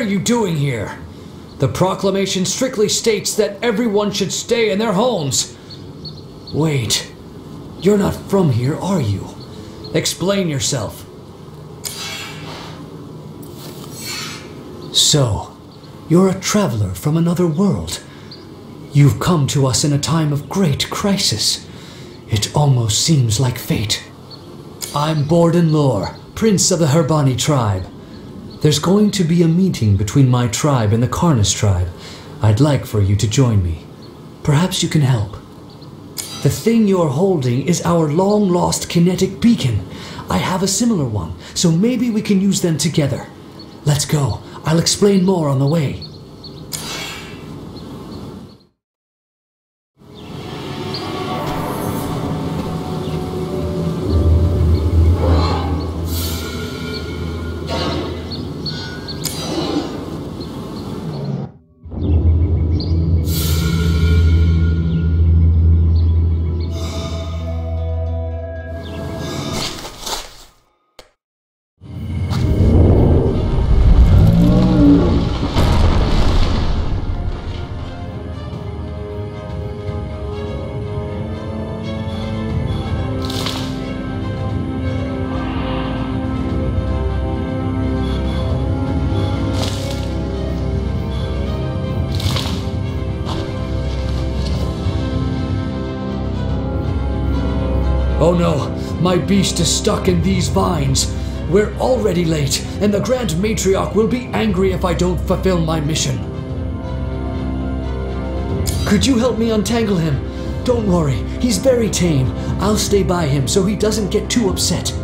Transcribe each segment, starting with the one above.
are you doing here? The proclamation strictly states that everyone should stay in their homes. Wait, you're not from here, are you? Explain yourself. So, you're a traveler from another world. You've come to us in a time of great crisis. It almost seems like fate. I'm Borden Lore, Prince of the Herbani tribe. There's going to be a meeting between my tribe and the Karnas tribe. I'd like for you to join me. Perhaps you can help. The thing you're holding is our long-lost kinetic beacon. I have a similar one, so maybe we can use them together. Let's go. I'll explain more on the way. Oh no, my beast is stuck in these vines. We're already late, and the Grand Matriarch will be angry if I don't fulfill my mission. Could you help me untangle him? Don't worry, he's very tame. I'll stay by him so he doesn't get too upset.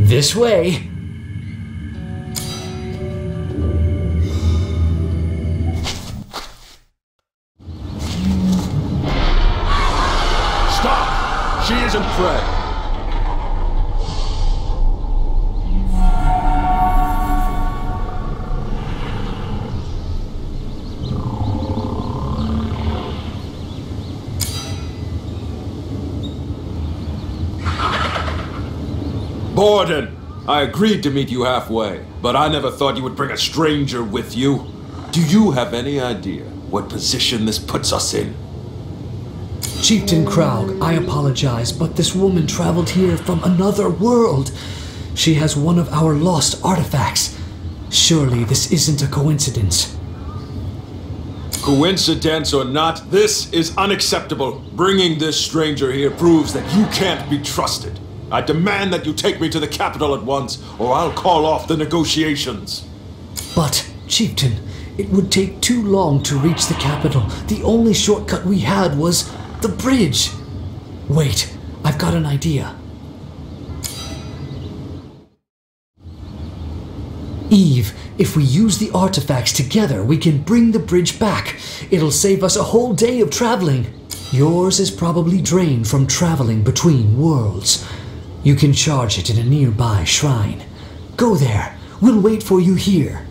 This way. Stop! She isn't prey. Borden, I agreed to meet you halfway, but I never thought you would bring a stranger with you. Do you have any idea what position this puts us in? Chieftain Kraug, I apologize, but this woman traveled here from another world. She has one of our lost artifacts. Surely this isn't a coincidence. Coincidence or not, this is unacceptable. Bringing this stranger here proves that you can't be trusted. I demand that you take me to the capital at once, or I'll call off the negotiations. But, Chieftain, it would take too long to reach the capital. The only shortcut we had was the bridge. Wait, I've got an idea. Eve, if we use the artifacts together, we can bring the bridge back. It'll save us a whole day of traveling. Yours is probably drained from traveling between worlds. You can charge it in a nearby shrine. Go there. We'll wait for you here.